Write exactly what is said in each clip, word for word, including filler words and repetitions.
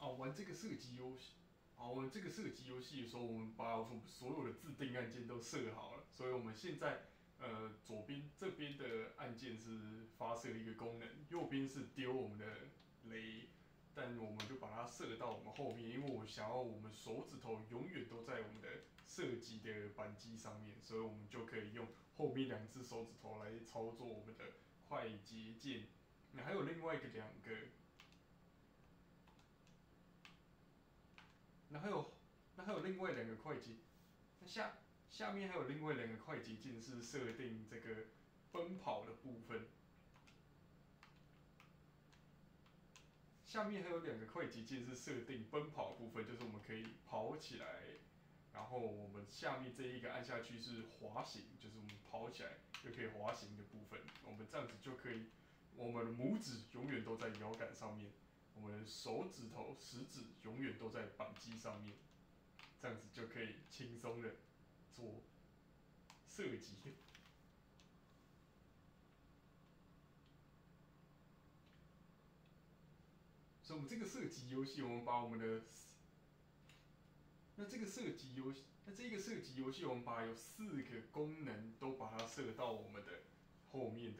哦，玩这个射击游戏，哦，玩这个射击游戏的时候，我们把我们所有的自定按键都设好了，所以我们现在呃左边这边的按键是发射一个功能，右边是丢我们的雷，但我们就把它设到我们后面，因为我想要我们手指头永远都在我们的射击的扳机上面，所以我们就可以用后面两只手指头来操作我们的快捷键。那还有另外一个两个。那还有，那还有另外两个快捷，那下下面还有另外两个快捷键是设定这个奔跑的部分。下面还有两个快捷键是设定奔跑的部分，就是我们可以跑起来，然后我们下面这一个按下去是滑行，就是我们跑起来就可以滑行的部分。我们这样子就可以，我们的拇指永远都在摇杆上面，我们的手指头、食指永远都在扳机上面。这样子就可以轻松的做射击。所以，我们这个射击游戏，我们把我们的那这个射击游戏，那这个射击游戏，我们把有四个功能都把它设到我们的后面的。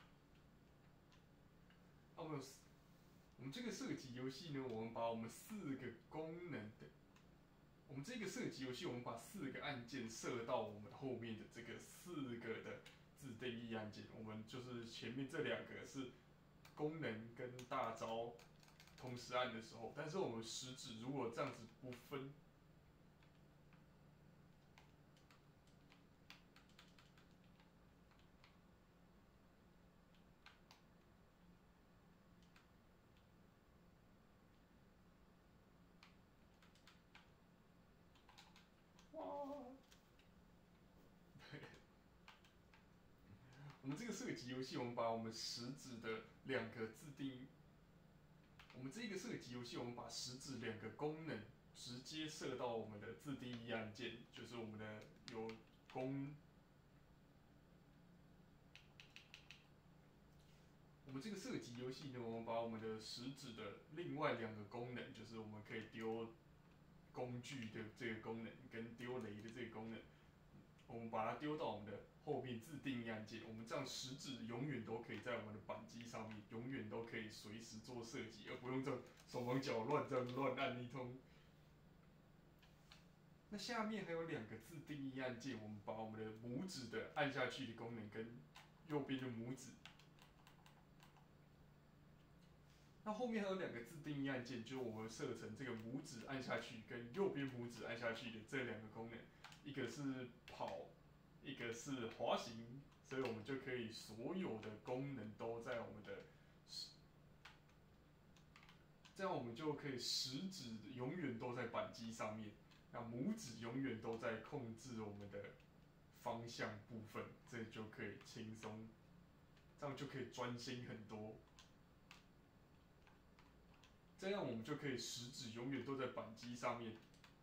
啊，我们有我们这个射击游戏呢，我们把我们四个功能的，我们这个射击游戏，我们把四个按键设到我们后面的这个四个的自定义按键。我们就是前面这两个是功能跟大招同时按的时候，但是我们食指如果这样子不分，哇！我们这个射击游戏，我们把我们食指的两个自定，我们这个射击游戏，我们把食指两个功能直接设到我们的自定义按键，就是我们的有功。我们这个射击游戏呢，我们把我们的食指的另外两个功能，就是我们可以丢工具的这个功能跟丢雷的这个功能，我们把它丢到我们的后面自定义按键，我们这样食指永远都可以在我们的扳机上面，永远都可以随时做射击，而不用这样手忙脚乱这样乱按一通。那下面还有两个自定义按键，我们把我们的拇指的按下去的功能跟右边的拇指。那后面还有两个自定义按键，就是我们设成这个拇指按下去跟右边拇指按下去的这两个功能，一个是跑，一个是滑行，所以我们就可以所有的功能都在我们的，这样我们就可以食指永远都在扳机上面，那拇指永远都在控制我们的方向部分，这就可以轻松，这样就可以专心很多。这样我们就可以食指永远都在扳机上面。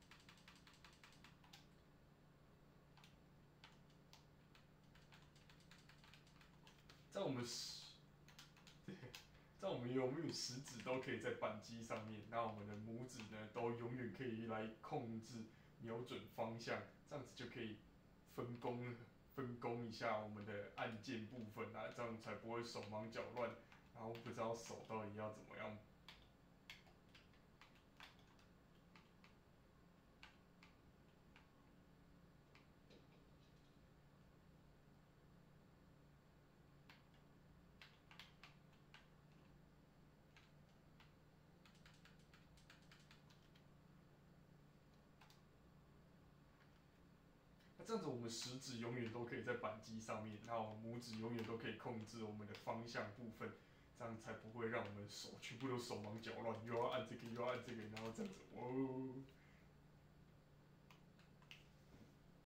在我们食，对，在我们永远食指都可以在扳机上面，那我们的拇指呢，都永远可以来控制、瞄准方向，这样子就可以分工分工一下我们的按键部分啊，这样才不会手忙脚乱，然后不知道手到底要怎么样。那这样子，我们食指永远都可以在扳机上面，然后拇指永远都可以控制我们的方向部分，这样才不会让我们手全部都手忙脚乱，又要按这个又要按这个，然后这样子，哦。